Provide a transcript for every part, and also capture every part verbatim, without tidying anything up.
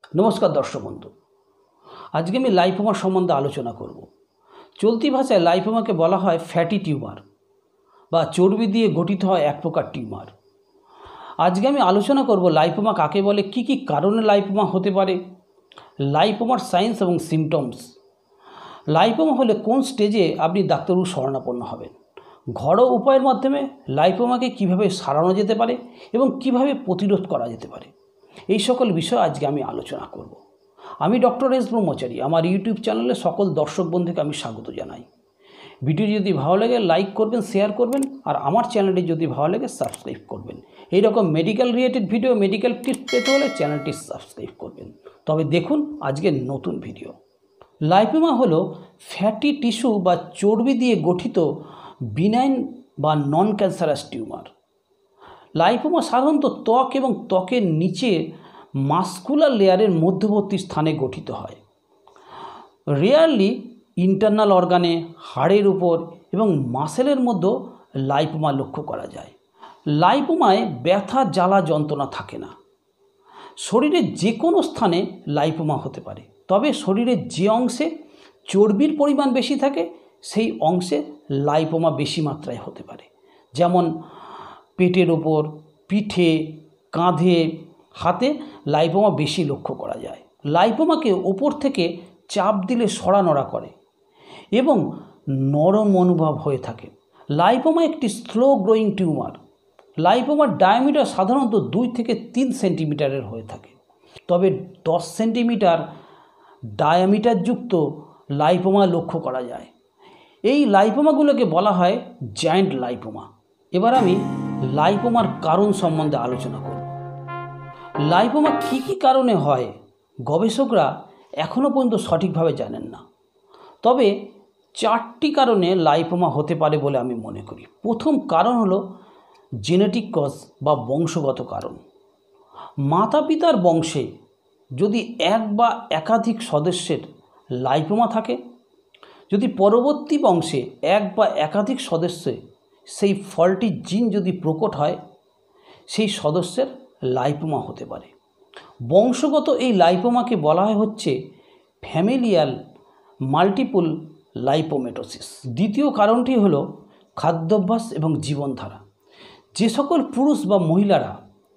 नमस्कार दर्शक बंधु, आज के मैं लाइपोमा सम्बन्धे आलोचना करब। चलती भाषाय लाइपोमाके बला हय फैटी टिউমার बा चर्बी दिए गठित हय एक प्रकार टिউমার। आज के आमि आलोचना करब लाइपोमा काके बोले, कि कि कारणे लाइपोमा होते पारे, लाइपोमार साइन्स एवं सिमटम्स, लाइपोमा होले कोन स्टेजे आपनि डाक्तारबाबु शरणापन्न हबेन, घरोया उपायेर माध्यमे लाइपोमाके किभाबे सारानो जेते पारे एवं किभाबे प्रतिरोध करा जेते पारे, এই সকল বিষয় আজকে আমি আলোচনা করব। আমি ডক্টর এস ব্রহ্মচারী, আমার ইউটিউব চ্যানেলে সকল দর্শক বন্ধুকে আমি স্বাগত জানাই। ভিডিও যদি ভালো লাগে লাইক করবেন, শেয়ার করবেন, আর আমার চ্যানেলটি যদি ভালো লাগে সাবস্ক্রাইব করবেন। এই রকম medical related video, medical tips পেতে হলে চ্যানেলটি সাবস্ক্রাইব করবেন। তবে দেখুন আজকের নতুন ভিডিও। লাইপোমা হলো ফ্যাটি টিস্যু বা চর্বি দিয়ে গঠিত বিনাইন বা নন ক্যান্সারাস টিউমার। লাইপোমা সাধারণত ত্বক এবং ত্বকের নিচে মাস্কুলার লেয়ারের মধ্যবর্তী স্থানে গঠিত হয়। রেয়ারলি ইন্টারনাল অর্গানে, হাড়ের উপর এবং মাসেলের মধ্যে লাইপোমা লক্ষ্য করা যায়। লাইপোমায় ব্যথা, জ্বালা, যন্ত্রণা থাকে না। শরীরের যে কোনো স্থানে লাইপোমা হতে পারে, তবে শরীরের যে অংশে চর্বির পরিমাণ বেশি থাকে সেই অংশে লাইপোমা বেশি মাত্রায় হতে পারে। যেমন পেটের ওপর, পিঠে, কাঁধে, হাতে লাইপোমা বেশি লক্ষ্য করা যায়। লাইপোমাকে ওপর থেকে চাপ দিলে সরানড়া করে এবং নরম অনুভব হয়ে থাকে। লাইপোমা একটি স্লো গ্রোয়িং টিউমার। লাইপোমার ডায়ামিটার সাধারণত দুই থেকে তিন সেন্টিমিটারের হয়ে থাকে, তবে দশ সেন্টিমিটার ডায়ামিটারযুক্ত লাইপোমা লক্ষ্য করা যায়। এই লাইপোমাগুলোকে বলা হয় জায়ান্ট লাইপোমা। এবার আমি লাইপোমার কারণ সম্বন্ধে আলোচনা করব। লাইপোমা কী কী কারণে হয় গবেষকরা এখনও পর্যন্ত সঠিকভাবে জানেন না, তবে চারটি কারণে লাইপোমা হতে পারে বলে আমি মনে করি। প্রথম কারণ হলো জেনেটিক কজ বা বংশগত কারণ। মাতা পিতার বংশে যদি এক বা একাধিক সদস্যের লাইপোমা থাকে, যদি পরবর্তী বংশে এক বা একাধিক সদস্যে সেই ফলটি জিন যদি প্রকট হয়, সেই সদস্যের লাইপোমা হতে পারে। বংশগত এই লাইপোমাকে বলা হয় হচ্ছে ফ্যামিলিয়াল মাল্টিপল লাইপোমেটোসিস। দ্বিতীয় কারণটি হলো খাদ্যাভ্যাস এবং জীবনধারা। যে সকল পুরুষ বা মহিলারা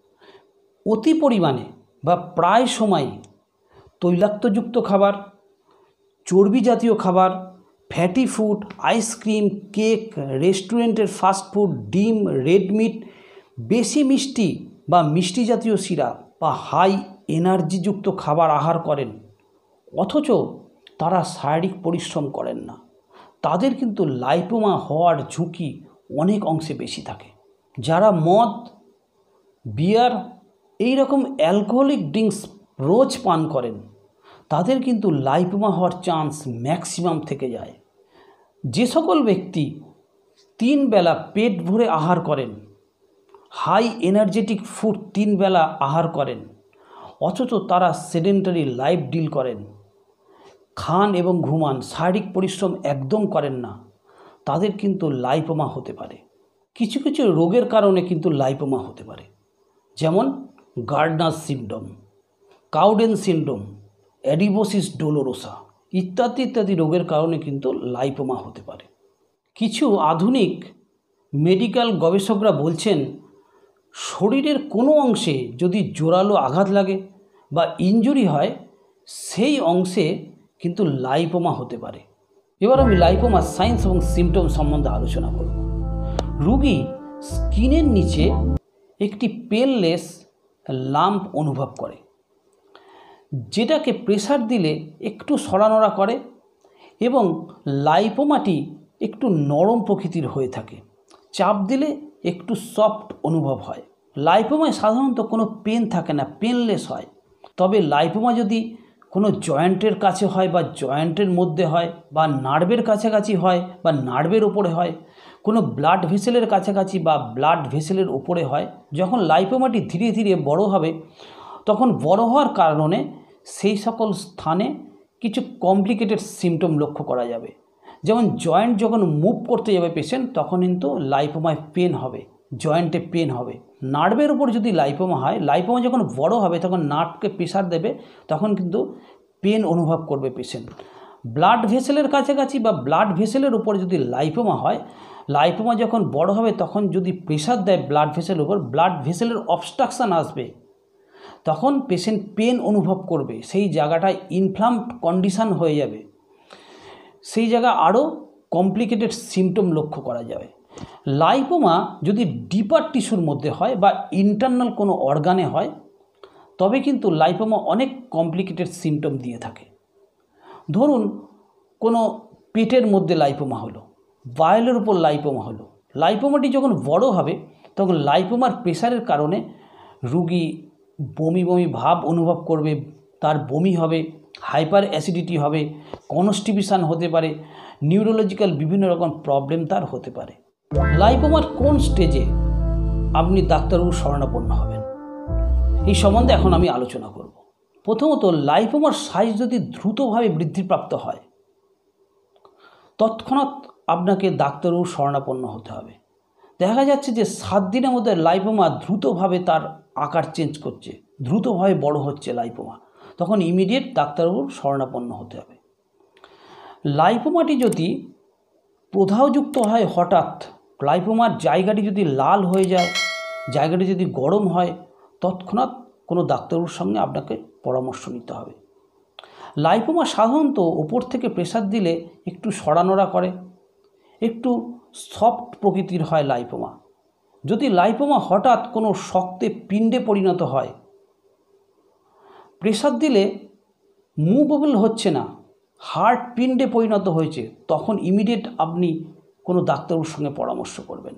অতি পরিমাণে বা প্রায় সময় তৈলাক্তযুক্ত খাবার, চর্বি জাতীয় খাবার, ফ্যাটি ফুড, আইসক্রিম, কেক, রেস্টুরেন্টের ফাস্টফুড, ডিম, রেড মিট, বেশি মিষ্টি বা মিষ্টি জাতীয় সিরাপ বা হাই এনার্জিযুক্ত খাবার আহার করেন, অথচ তারা শারীরিক পরিশ্রম করেন না, তাদের কিন্তু লাইপোমা হওয়ার ঝুঁকি অনেক অংশে বেশি থাকে। যারা মদ, বিয়ার, এই রকম অ্যালকোহলিক ড্রিঙ্কস রোজ পান করেন, তাদের কিন্তু লাইপোমা হওয়ার চান্স ম্যাক্সিমাম থেকে যায়। যে সকল ব্যক্তি তিন বেলা পেট ভরে আহার করেন, হাই এনার্জেটিক ফুড তিন বেলা আহার করেন, অথচ তারা সেডেন্টারি লাইফ ডিল করেন, খান এবং ঘুমান, শারীরিক পরিশ্রম একদম করেন না, তাদের কিন্তু লাইপোমা হতে পারে। কিছু কিছু রোগের কারণে কিন্তু লাইপোমা হতে পারে, যেমন Gardner syndrome, Cowden syndrome, adiposis dolorosa ইত্যাদি ইত্যাদি রোগের কারণে কিন্তু লাইপোমা হতে পারে। কিছু আধুনিক মেডিকেল গবেষকরা বলছেন, শরীরের কোনো অংশে যদি জোরালো আঘাত লাগে বা ইনজুরি হয়, সেই অংশে কিন্তু লাইপোমা হতে পারে। এবার আমি লাইপোমার সাইন্স এবং সিমটম সম্বন্ধে আলোচনা করব। রোগী স্কিনের নিচে একটি পেনলেস লাম্প অনুভব করে, যেটাকে প্রেসার দিলে একটু সরানড়া করে এবং লাইপোমাটি একটু নরম প্রকৃতির হয়ে থাকে, চাপ দিলে একটু সফট অনুভব হয়। লাইপোমায় সাধারণত কোনো পেন থাকে না, পেনলেস হয়। তবে লাইপোমা যদি কোনো জয়েন্টের কাছে হয় বা জয়েন্টের মধ্যে হয় বা নার্ভের কাছাকাছি হয় বা নার্ভের ওপরে হয়, কোনো ব্লাড ভেসেলের কাছাকাছি বা ব্লাড ভেসেলের ওপরে হয়, যখন লাইপোমাটি ধীরে ধীরে বড় হবে, তখন বড় হওয়ার কারণে সেই সকল স্থানে কিছু কমপ্লিকেটেড সিমটম লক্ষ্য করা যাবে। যেমন জয়েন্ট যখন মুভ করতে যাবে পেশেন্ট, তখন কিন্তু লাইপোমায় পেন হবে, জয়েন্টে পেন হবে। নার্ভের উপর যদি লাইপোমা হয়, লাইপোমা যখন বড় হবে তখন নার্ভকে প্রেশার দেবে, তখন কিন্তু পেন অনুভব করবে পেশেন্ট। ব্লাড ভেসেলের কাছাকাছি বা ব্লাড ভেসেলের উপর যদি লাইপোমা হয়, লাইপোমা যখন বড় হবে তখন যদি প্রেশার দেয় ব্লাড ভেসেলের উপর, ব্লাড ভেসেলের অবস্ট্রাকশান আসবে, তখন পেশেন্ট পেন অনুভব করবে, সেই জায়গাটায় ইনফ্লামড কন্ডিশান হয়ে যাবে, সেই জায়গা আরও কমপ্লিকেটেড সিমটম লক্ষ্য করা যাবে। লাইপোমা যদি ডিপার টিস্যুর মধ্যে হয় বা ইন্টারনাল কোনো অর্গানে হয়, তবে কিন্তু লাইপোমা অনেক কমপ্লিকেটেড সিমটম দিয়ে থাকে। ধরুন কোনো পেটের মধ্যে লাইপোমা হলো, বায়োলের উপর লাইপোমা হলো, লাইপোমাটি যখন বড় হবে তখন লাইপোমার প্রেশারের কারণে রুগী বমি বমি ভাব অনুভব করবে, তার বমি হবে, হাইপার অ্যাসিডিটি হবে, কনস্টিপেশন হতে পারে, নিউরোলজিক্যাল বিভিন্ন রকম প্রবলেম তার হতে পারে। লাইপোমার কোন স্টেজে আপনি ডাক্তারবাবুর শরণাপন্ন হবেন, এই সম্বন্ধে এখন আমি আলোচনা করব। প্রথমত, লাইপোমার সাইজ যদি দ্রুতভাবে বৃদ্ধিপ্রাপ্ত হয়, তৎক্ষণাৎ আপনাকে ডাক্তারবাবুর শরণাপন্ন হতে হবে। দেখা যাচ্ছে যে সাত দিনের মধ্যে লাইপোমা দ্রুতভাবে তার আকার চেঞ্জ করছে, দ্রুতভাবে বড় হচ্ছে লাইপোমা, তখন ইমিডিয়েট ডাক্তারবাবুর শরণাপন্ন হতে হবে। লাইপোমাটি যদি প্রদাহযুক্ত হয়, হঠাৎ লাইপোমার জায়গাটি যদি লাল হয়ে যায়, জায়গাটি যদি গরম হয়, তৎক্ষণাৎ কোনো ডাক্তারবাবুর সঙ্গে আপনাকে পরামর্শ নিতে হবে। লাইপোমা সাধারণত ওপর থেকে প্রেসার দিলে একটু সরানোড়া করে, একটু সফট প্রকৃতির হয় লাইপোমা। যদি লাইপোমা হঠাৎ কোনো শক্তে পিণ্ডে পরিণত হয়, প্রেসার দিলে মুভেবল হচ্ছে না, হার্ট পিণ্ডে পরিণত হয়েছে, তখন ইমিডিয়েট আপনি কোনো ডাক্তারবাবুর সঙ্গে পরামর্শ করবেন।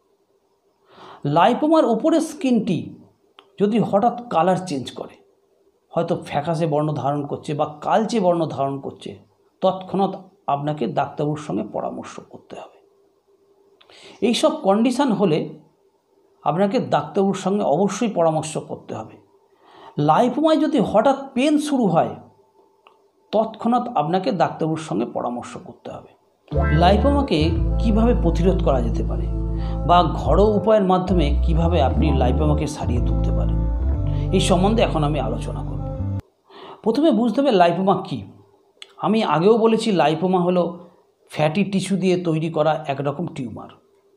লাইপোমার ওপরের স্কিনটি যদি হঠাৎ কালার চেঞ্জ করে, হয়তো ফ্যাকাশে বর্ণ ধারণ করছে বা কালচে বর্ণ ধারণ করছে, তৎক্ষণাৎ আপনাকে ডাক্তারবাবুর সঙ্গে পরামর্শ করতে হবে। এইসব কন্ডিশান হলে আপনাকে ডাক্তারবাবুর সঙ্গে অবশ্যই পরামর্শ করতে হবে। লাইপোমায় যদি হঠাৎ পেন শুরু হয়, তৎক্ষণাৎ আপনাকে ডাক্তারবাবুর সঙ্গে পরামর্শ করতে হবে। লাইপোমাকে কিভাবে প্রতিরোধ করা যেতে পারে বা ঘরোয়া উপায়ের মাধ্যমে কিভাবে আপনি লাইপোমাকে সারিয়ে তুলতে পারেন, এই সম্বন্ধে এখন আমি আলোচনা করব। প্রথমে বুঝতে হবে লাইপোমা কী। আমি আগেও বলেছি, লাইপোমা হলো ফ্যাটি টিস্যু দিয়ে তৈরি করা একরকম টিউমার।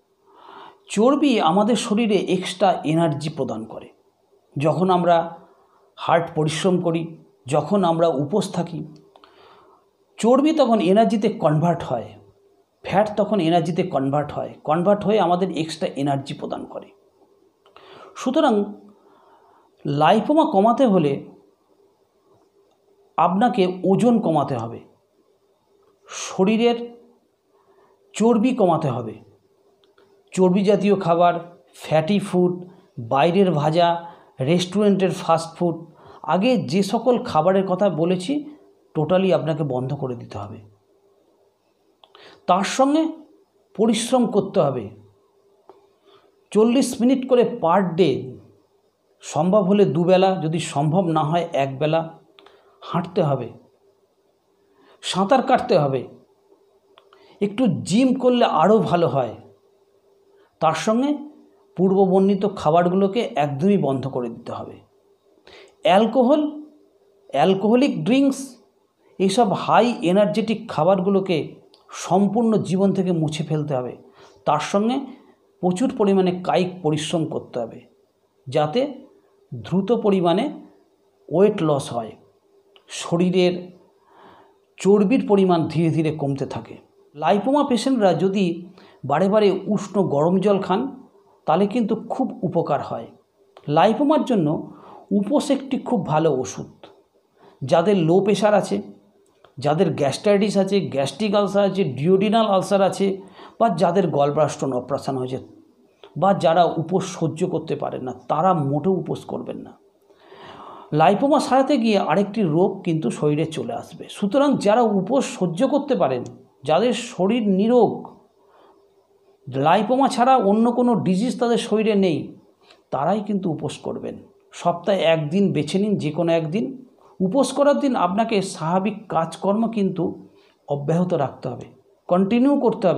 চর্বি আমাদের শরীরে এক্সট্রা এনার্জি প্রদান করে। যখন আমরা হার্ট পরিশ্রম করি, যখন আমরা উপোস থাকি, চর্বি তখন এনার্জিতে কনভার্ট হয়, ফ্যাট তখন এনার্জিতে কনভার্ট হয়, কনভার্ট হয়ে আমাদের এক্সট্রা এনার্জি প্রদান করে। সুতরাং লাইপোমা কমাতে হলে আপনাকে ওজন কমাতে হবে, শরীরের চর্বি কমাতে হবে। চর্বি জাতীয় খাবার, ফ্যাটি ফুড, বাইরের ভাজা, রেস্টুরেন্টের ফাস্ট ফুড, আগে যে সকল খাবারের কথা বলেছি টোটালি আপনাকে বন্ধ করে দিতে হবে। তার সঙ্গে পরিশ্রম করতে হবে। চল্লিশ মিনিট করে পার ডে, সম্ভব হলে দুবেলা, যদি সম্ভব না হয় একবেলা হাঁটতে হবে, সাঁতার কাটতে হবে, একটু জিম করলে আরও ভালো হয়। তার সঙ্গে পূর্ববর্ণিত খাবারগুলোকে একদমই বন্ধ করে দিতে হবে। অ্যালকোহল, অ্যালকোহলিক ড্রিঙ্কস, এইসব হাই এনার্জেটিক খাবারগুলোকে সম্পূর্ণ জীবন থেকে মুছে ফেলতে হবে। তার সঙ্গে প্রচুর পরিমাণে কায়িক পরিশ্রম করতে হবে, যাতে দ্রুত পরিমাণে ওয়েট লস হয়, শরীরের চর্বির পরিমাণ ধীরে ধীরে কমতে থাকে। লাইপোমা পেশেন্টরা যদি বারে বারে উষ্ণ গরম জল খান, তাহলে কিন্তু খুব উপকার হয়। লাইপোমার জন্য উপোস একটি খুব ভালো ওষুধ। যাদের লো প্রেশার আছে, যাদের গ্যাস্ট্রাইটিস আছে, গ্যাস্ট্রিক আলসার আছে, ডিওডিনাল আলসার আছে, বা যাদের গলব্লাস্টোন অপারেশন হয়েছে, বা যারা উপোস সহ্য করতে পারেন না, তারা মোটেও উপোস করবেন না। লাইপোমা সারাতে গিয়ে আরেকটি রোগ কিন্তু শরীরে চলে আসবে। সুতরাং যারা উপোস সহ্য করতে পারেন, যাদের শরীর নিরোগ, লাইপোমা ছাড়া অন্য কোনো ডিজিজ তাদের শরীরে নেই, তারাই কিন্তু উপোস করবেন। সপ্তাহে একদিন বেছে নিন, যে কোনো একদিন। উপোস করার দিন আপনাকে স্বাভাবিক কাজকর্ম কিন্তু অব্যাহত রাখতে হবে, কন্টিনিউ করতে হবে।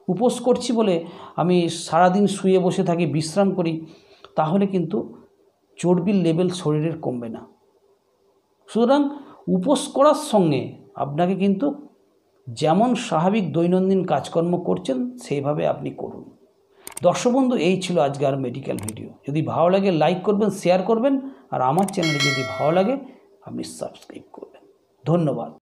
উপোস করছি বলে আমি সারাদিন শুয়ে বসে থাকি, বিশ্রাম করি, তাহলে কিন্তু চর্বির লেভেল শরীরের কমবে না। সুতরাং উপোস করার সঙ্গে আপনাকে কিন্তু যেমন স্বাভাবিক দৈনন্দিন কাজকর্ম করছেন সেইভাবে আপনি করুন। দর্শক বন্ধু, এই ছিল আজকের মেডিকেল ভিডিও। যদি ভালো লাগে লাইক করবেন, শেয়ার করবেন, আর আমার চ্যানেলে যদি ভালো লাগে আপনি সাবস্ক্রাইব করবেন। ধন্যবাদ।